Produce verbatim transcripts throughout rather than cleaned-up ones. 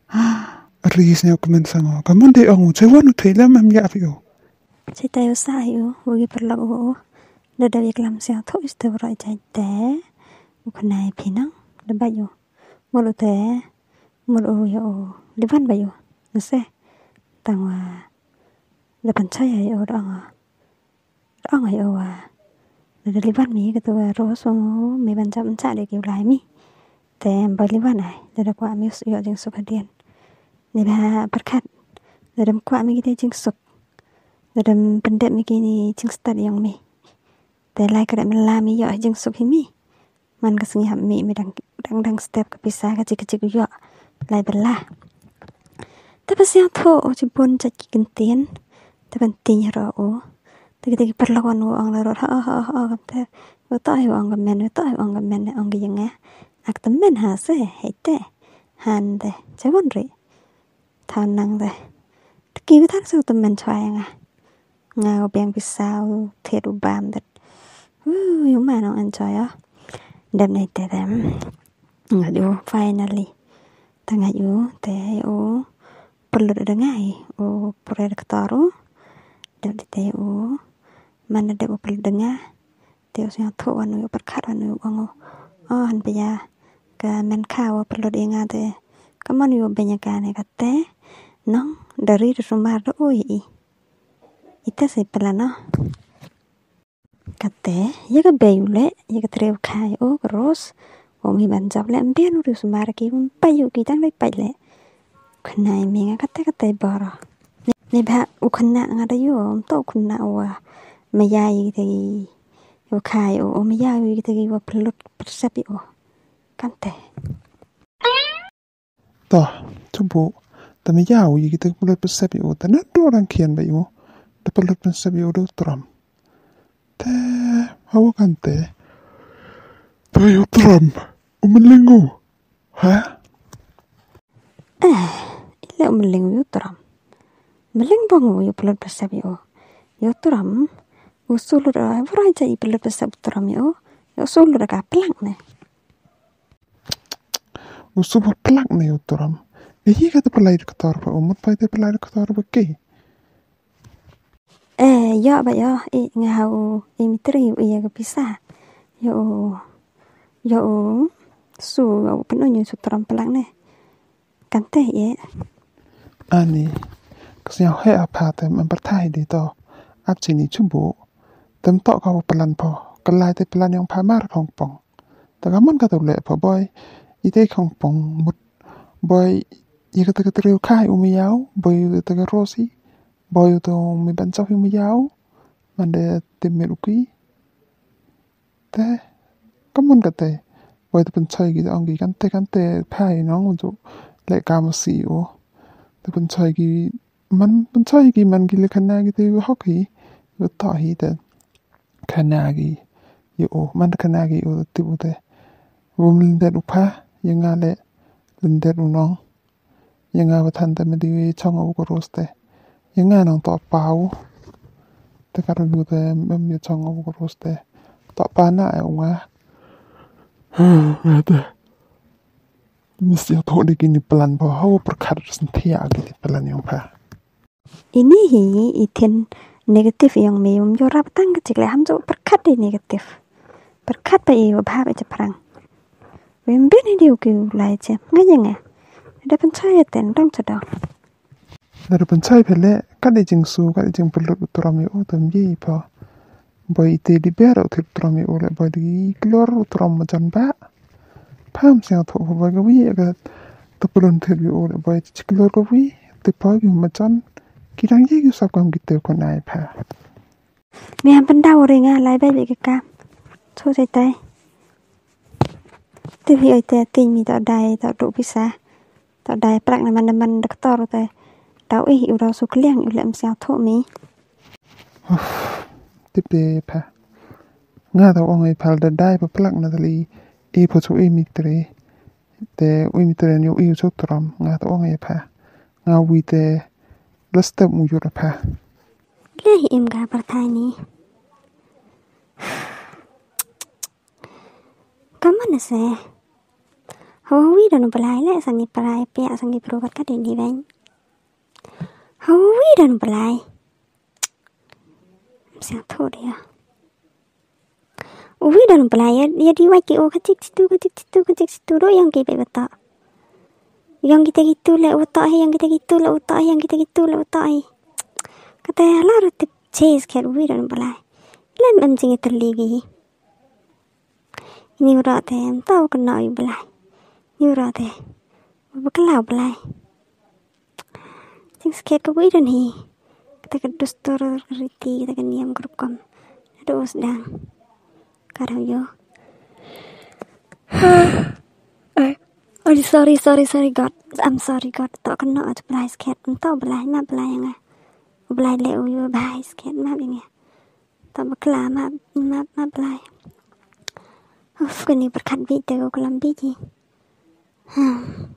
Risnya kumensango. Kamu de ongu cewan uthila mam ya vio. Citayo sayo ugi perlago. Dada iklam siang tho istewra jaite. Ukanai pinang debayo. Mulu te mulu yo depan bayo. Nase tangwa depan saya yo anga. Anga yo wa. Dada liban mi ketua roso mi banjam cari kiu lai mi. Tem baliban ai dada kwa mi yo jing sukadian. Nila berkat dalam kuat mi kita jing suk dalam pendek mi kini jing start yang mi telai kada melami yo jing suk mi man kesengi ham mi mi dang dang dang step kepisah kecil-kecil yo lai belah tapi siang tho jipun caki gentian tapi tinya ro tegi-tegi perlawan wo ang laro ha ha ha kapte wo ta yo ang men wo ta yo ang men ang yang ak temen ha se hete hande jawon re thằng năng đây kêu thằng sao tụi mình xoay à ngao bèn bị sao thiệt u bám đất ui mà nó ăn chơi á đêm này tệ lắm ngài u finally thằng ngài u tệ u perlu ada ngai u proyektor u đêm tệ u mana ada u perlu dengar teo siang thu anu u berkat anu u oh han bây ke men kau perlu diingat teh kamu nih banyak kan kate nong dari rumah do i ita se pelana kate ya ke bayule ya ke treu kai o cross o mi banjab le ambian uru sumar ki un payu ki tang le paile kunai mi kate kate bara ne ba u khna ngada yo to khna wa mayai te yo kai o mayai te wa pelut persepi o kante Toh, coba. Tapi jauh ya kita perlu persepi o. Dan ada orang kian bayu. Dia perlu persepi o do Trump. Teh, hawa kan teh. Bayu Trump. Umelingu. Hah? Eh, ila umelingu yo Trump. Meling bangu yo perlu persepi o. Yo Trump. Usul dah, orang jadi perlu persepi Trump yo. Yo usul dah kaplang ne. Usuba plak ne utoram. Ehi kata pelai ketar pa umut pai te pelai ketar pa ke. Eh, ya ba ya, i ngau i mitri i ya bisa. Yo yo su au penonyo su tram pelak ne. Kante ye. Ani kesnya he apa te mempertai di to. Ap sini cumbu. Tem tok kau pelan po. Kelai te pelan yang pamar kong pong. Tagaman kata le po boy. Ite kong pong mut boy ya kata kata reu kai umi yau boy kata kata rosi boy to mi bancau umi yau mande temeruki te kamun kata boy to pencai gitu anggi kante kante pai nong untuk le kamasi o te pencai gi man pencai gi man gile kana gitu hoki yo tahi te kana gi yo man kana gi o tibu te wumlin det upa yang ngale lendet unong yang ngawa tante mediwi chong au koroste yang nganong to pau te karo lu te mem ye chong au koroste to pana ai unga ada mesti to de kini pelan po hau perkar sentia gitu pelan yang pa Ini hi iten negatif yang meum yo raptang kecil ham jo perkat di negatif. Perkat pa iyo bhab aja perang. Wemben ini uki ulai je ngajeng ada pencaya ten dong sedang. Dari pencai pele kade jing su kade jing perlu utrami o tem ye pa boy te di bero te utrami o le boy di klor utram majan ba pam sia to boy ga wi ga to pelun te o le boy ti klor ga wi te pa gi majan kirang ye gi sap kam gitu ko nai pa Mi ham pendau ringa lai bai bi ka thu sai tai. Ti hi ai te tin mi ta dai ta do bisa. Ta dai prak na man man doktor te. Tau i u ro su kliang u lem sia tho mi. Tip de pa nga ta ong ai pal da dai pa plak na tali e po chu e mi tre te u mi tre ni u i chu tram nga ta ong ai pa nga wi te lasta mu yu ra pa Le hi im ga parthai ni. Kaman se. Hawi dan belai le sangi pelai pihak sangi berobat ka di bang. Hawi dan belai. Siang tu dia. Uwi dan belai ya diwai ki oh kecik situ kecik situ kecik situ do yang ki betak. Yang kita gitu le utak yang kita gitu le utak yang kita gitu le utak. Kata lah roti cheese kat uwi dan belai. Len mencing terligi. Ini urat em tahu kena uwi belai. Ini urat em. Bekelau belai. Cing sikit ke uwi dan hi. Kita kedus tur keriti kita keniam kerukam. Aduh sedang. Karau yo. Oh sorry sorry sorry God. I'm sorry God. Tak kena aja belai sikit. Entau belai ma belai yang belai le uwi belai sikit ma bingnya. Tak bekelau ma ma ma belai. Uf kini berkat video kolam biji. Hmm.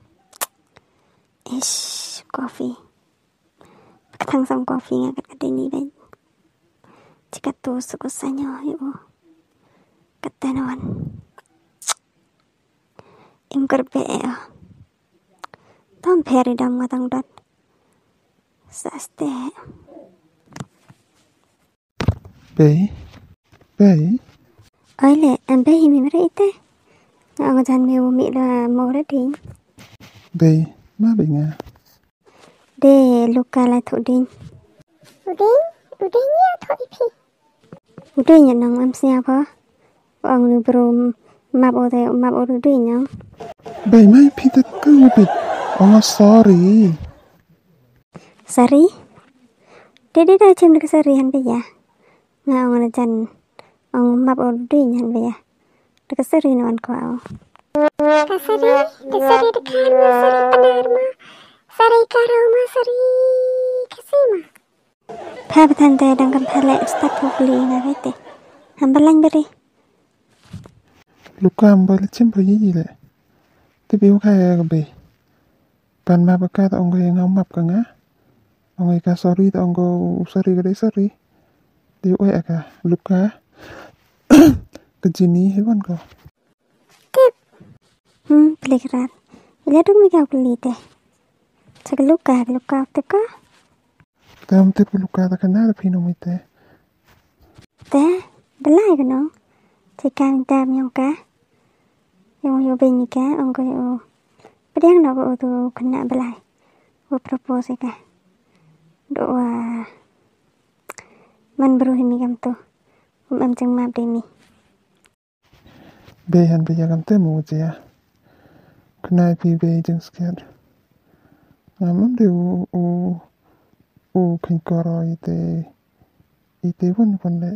Ish coffee. Ketang sam coffee ngakat kat ini ben. Jika tu sukusanya yo. Ketenuan. Imker be ya. Tam peri dam ngatang dat. Saste. Bay. Bay. Oile, ambe himi mere ite. Nga jan me umi la more ding. Bay, ma binga. De luka la thu ding. Uding, uding ya thu ipi. Uding ya nang am siapa? Ang ni bro map o de map o uding yang. Bay mai pitat ku bit. Oh sorry. Sari? Dede dah cem dek sari han be ya. Nga ang jan ang map o uding han be ya. Dek sari no an ko au. Kasari, kasari dekan ma sari benar ma. Sari karau ma sari kasima. Pa betan te dang kam pale start pukuli nga bete. Hambalang beri. Luka ambal cimpa yile. Tapi ukaya ke bay. Pan map ka ta ongo yang map ka nga. Ongo ka sorry ta ongo sorry ka sorry. Di oi aka luka. Kejini hewan ko. Tip. Hmm, pelikeran. Ila dong mi kau kuli te. Cak luka, luka te ka. Tam te luka ta kana da pino mite. Te, belai ka no. Cika minta miyong ka. Yung yo benyi ka, ongo yo. Padang na ko tu kena belai. Wo propose ka. Doa. Man beruhin mi kam tu. Um am jeng map demi. Bay han bay kam te mo ya. Kena pi bay jeng sket. Ngamam de u u u kin koro ite ite won won le.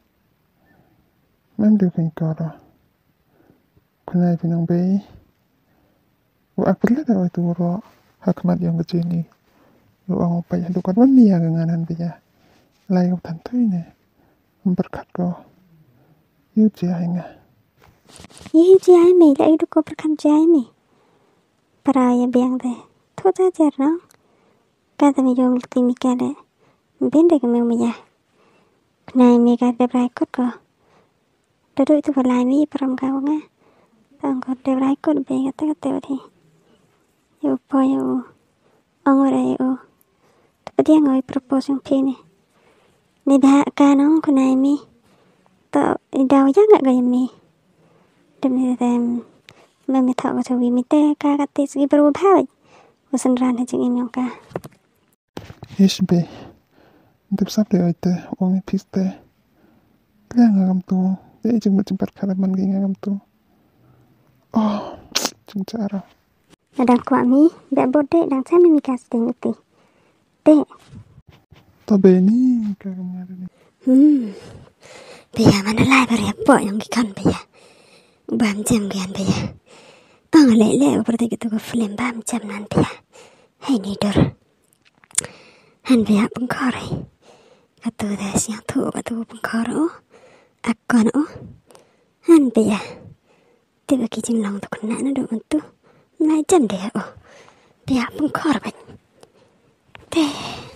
Mam de kin koro. Kena pi nang bay. U akpet le da tu ro hakmat yang kejini. U ang pa ya dukan wan ni yang nganan bay ya. Lai ko tan tu ne. Berkat ko. Yu jia nga. Ye jai me la idu ko berkan jai me. Para ya biang de. Thoda jar no. Kata mi jom timi kade. Bende ke me ya. Nai me ka de brai kot ko. Dadu itu balai mi param ka nga. Tang ko de brai kot be kata kata wadi. Yo po yo. Angore yo. Tapi dia ngoi propose yang pini. Ni dah kanong ko nai mi. To daw ya ngak gaya mi. Demi dem mami thak ko wi mi te ka ka te sgi beru bhai. Wasan ran ha jing im ka. Yes bay. Dep sap de oite wong piste. Le ngam tu. De jeng macam perkaraman gi ngam tu. Oh, jeng cara. Nadang kwa mi, be bode dang sa mi ka sting uti. Te. To bay ni ka ngamare ni. Hmm. Bây mana lai bari apa yang gikan bây bam jam gian bây ang le le berarti gitu ko film bam jam nanti ya. Hai ni dor. Han bây pengkore. Katu dah siang tu katu pengkore. Akon oh. Han bây tiba kijing long tu kena na do tu. Lai jam dia oh. Bây pengkore ba. Te.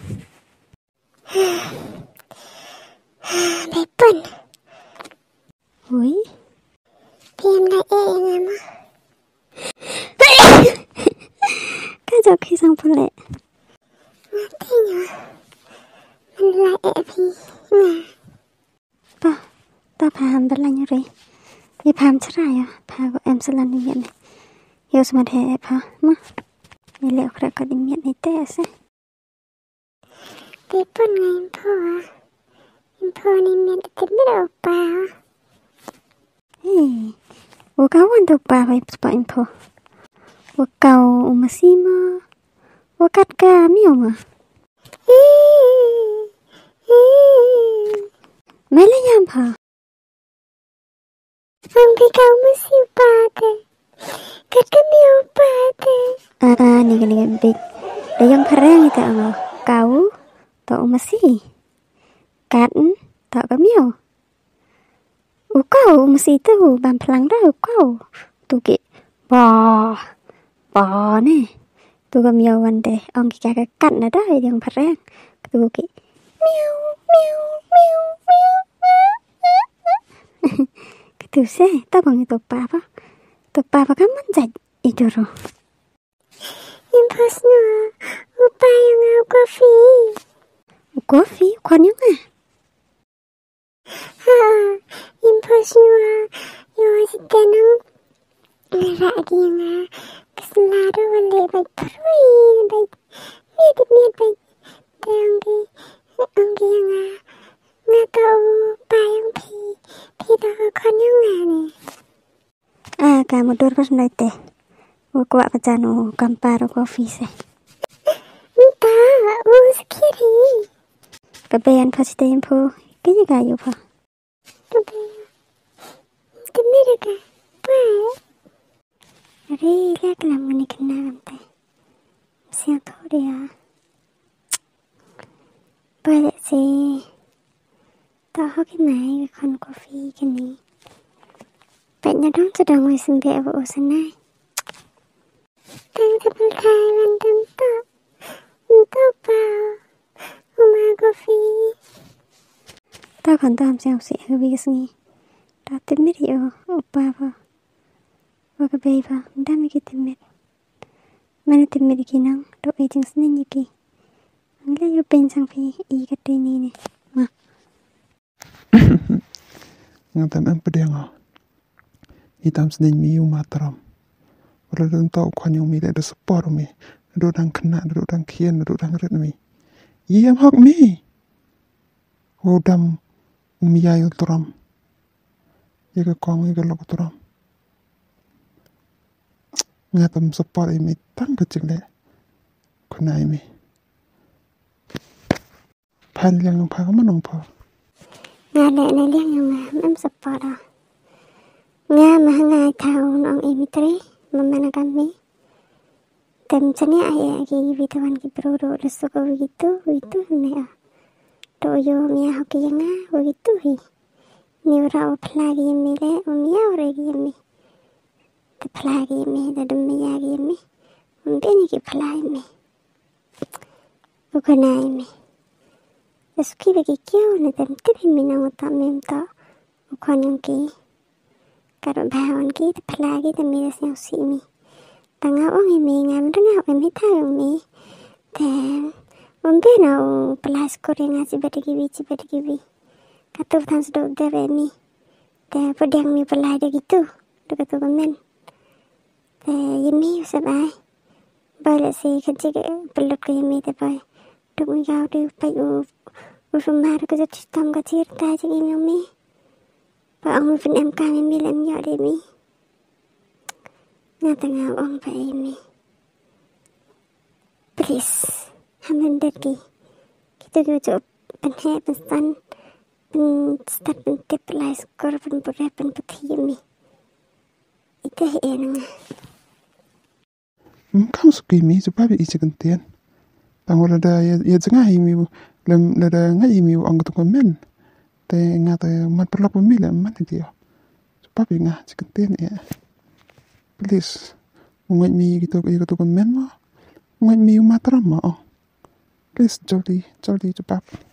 Bepun. Ui. Piam na e nga ma. cho khi sang phân lệ. Thế nhở? Mình lại ẹ phi ngà. Ba, ta paham bên lạnh rồi. Vì paham chắc rồi à, paham của em sẽ làm đi miệng này. Yêu xem thế em ha, mà. Vì liệu khỏe có đi miệng này tệ sẽ. Thế bọn ngày em phô à? Em phô này miệng đã tìm biết ổ bà à? Ê, ủa cáo quan tục bà phải bỏ em phô. Ủa cầu mà xì mà. Ủa cắt ca miêu mà. Mấy lấy nhằm hả? Ông bị cầu mà siêu bà tê. Cắt ca miêu bà tê. À à, nè nè nè big. Để yang parang itu ang kau tau masih. Kan tau ka miêu. U kau masih tu ban pelang dah kau. Tu ki bò bò nè. Tu ka miêu one day ông ki ka kan na dah yang parang. Tu ki miêu miêu miêu miêu. Gitu sih, tak bang itu apa? Tu apa kan manjat itu roh. Em phô snua. Opa yung ngao coffee. Coffee? Khoan nhớ à? Ha, em phô snua. Yo si tenang. Nara di nga. Keselado wale baik perui. Baik. Miat miat baik. Tayang di. Ang di nga. Nga tau payang pi. Pi tau kon yung nga ni. À, cả một đôi bắt nói tệ. Ủa cô ạ cha nó cầm pa rồi coffee sẽ. Nta, u sekiri. Cái bé anh phát tên po. Cái gì cả yêu po. Opa. Temir ka. Bye. Ri lek làm người kena làm tệ. Siang thôi đi à. Bởi lẽ gì. Tao hỏi cái này con coffee cái này. Bạn nhà đón cho đồng người xin bẹ vào ổ sân này. Tang sabal thai random top. Tao bao. Uma coffee. Tao còn tao xem sẽ hơi bị nghi. Tao tìm biết hiểu oppa vào. Và cái bé vào. Đam mê cái tìm biết. Mana tìm biết cái năng. Đâu ấy chẳng xin như kì. Anh lấy yêu bên sang phi. Ý cái tên này nè. Mà. Ngatan ang pedang. Hitam sedang miu matram. Walau dalam tahu kau yang mi ada support mi. Duduk dan kena, duduk dan kian, duduk dan red mi. Ia hak mi. Hodam mi ayu turam. Ia ke kong ia ke lok turam. Ngatam support mi tang kecil le. Kena mi. Pan yang pa kamu nong pa. Nga lệ này liang yung nga. Em support à. Nga mahangay tao noong imitri. Mamana kami. Tem chanya ay agi bitawan ki bro leso ko begitu begitu ne ah. Do yo mia hoki nga begitu hi. Ni ora plagi mi le mia ora gi mi. Te plagi mi da dum mi agi mi. Mbe ni ki plagi mi. Ukanai mi. Eski begi kyo ne tem tibi mi na uta mem ta. Ukanyong ki. Karo bahawan ki te plagi te mi des yang si mi. Tangau ang imi nga mendengau imi tahu mi. Dan umbe nau pelas koreng asi berdegi ci berdegi. Katu tan sedok dere mi. Dan pedang mi pelai de gitu. Dekat tu kemen. Dan imi sabai. Balik si kerja pelut ke imi te bai. Duk ngau de pai u u rumah ke cerita ke cerita je mi. Ba ang fin em kami mi lem yo de mi. Nga tengah orang pakai ini. Please, hamen deki. Kita juga penhe pesan pen start pen tip lai skor pen pura pen putih ini. Itu yang. Kamu suka mi sebab itu kentian. Tang wala da ya ya jengah mi lem lada ngai mi ang tu komen. Te ngata mat perlu mi lem mat dia. Sebab ngah kentian ya. Please, ngai mi gitu gitu komen mah. Ngai mi matram mah. Please jolly jolly cepat.